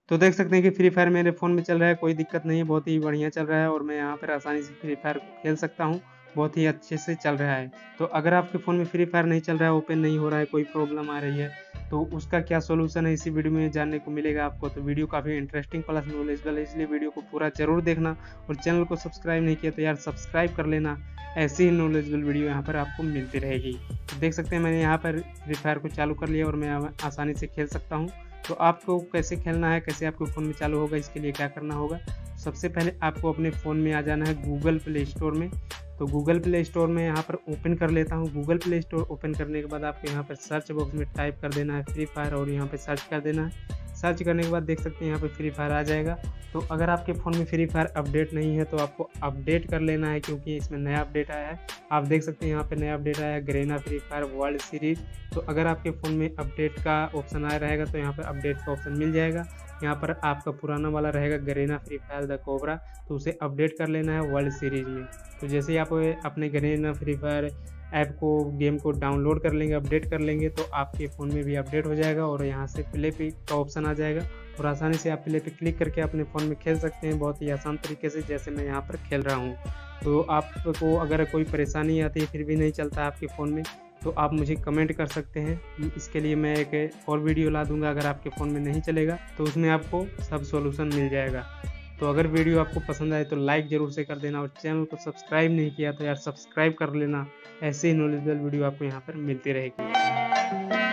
तो देख सकते हैं कि फ्री फायर मेरे फ़ोन में चल रहा है, कोई दिक्कत नहीं है, बहुत ही बढ़िया चल रहा है और मैं यहाँ पर आसानी से फ्री फायर को खेल सकता हूँ, बहुत ही अच्छे से चल रहा है। तो अगर आपके फ़ोन में फ्री फायर नहीं चल रहा है, ओपन नहीं हो रहा है, कोई प्रॉब्लम आ रही है, तो उसका क्या सॉल्यूशन है इसी वीडियो में जानने को मिलेगा आपको। तो वीडियो काफ़ी इंटरेस्टिंग प्लस नॉलेजेबल है, इसलिए वीडियो को पूरा ज़रूर देखना और चैनल को सब्सक्राइब नहीं किया तो यार सब्सक्राइब कर लेना, ऐसी ही नॉलेजेबल वीडियो यहाँ पर आपको मिलती रहेगी। तो देख सकते हैं मैंने यहाँ पर फ्री फायर को चालू कर लिया और मैं अब आसानी से खेल सकता हूँ। तो आपको कैसे खेलना है, कैसे आपके फ़ोन में चालू होगा, इसके लिए क्या करना होगा, सबसे पहले आपको अपने फ़ोन में आ जाना है गूगल प्ले स्टोर में। तो गूगल प्ले स्टोर में यहाँ पर ओपन कर लेता हूँ। गूगल प्ले स्टोर ओपन करने के बाद आपको यहाँ पर सर्च बॉक्स में टाइप कर देना है फ्री फायर और यहाँ पे सर्च कर देना है। सर्च करने के बाद देख सकते हैं यहाँ पे फ्री फायर आ जाएगा। तो अगर आपके फ़ोन में फ्री फायर अपडेट नहीं है तो आपको अपडेट कर लेना है, क्योंकि इसमें नया अपडेट आया है। आप देख सकते हैं यहाँ पे नया अपडेट आया है, Garena Free Fire World Series. तो अगर आपके फ़ोन में अपडेट का ऑप्शन आया रहेगा तो यहाँ पर अपडेट का ऑप्शन मिल जाएगा। यहाँ पर आपका पुराना वाला रहेगा Garena Free Fire the Cobra, तो उसे अपडेट कर लेना है वर्ल्ड सीरीज़ में। तो जैसे ही आप अपने गरीना फ्री फायर ऐप को, गेम को डाउनलोड कर लेंगे, अपडेट कर लेंगे, तो आपके फ़ोन में भी अपडेट हो जाएगा और यहाँ से प्ले पे का ऑप्शन आ जाएगा और आसानी से आप प्ले पे क्लिक करके अपने फ़ोन में खेल सकते हैं, बहुत ही आसान तरीके से, जैसे मैं यहाँ पर खेल रहा हूँ। तो आपको अगर कोई परेशानी आती है फिर भी नहीं चलता आपके फ़ोन में, तो आप मुझे कमेंट कर सकते हैं। इसके लिए मैं एक और वीडियो ला दूँगा, अगर आपके फ़ोन में नहीं चलेगा तो उसमें आपको सब सॉल्यूशन मिल जाएगा। तो अगर वीडियो आपको पसंद आए तो लाइक ज़रूर से कर देना और चैनल को सब्सक्राइब नहीं किया तो यार सब्सक्राइब कर लेना, ऐसे ही नॉलेजेबल वीडियो आपको यहाँ पर मिलती रहेगी।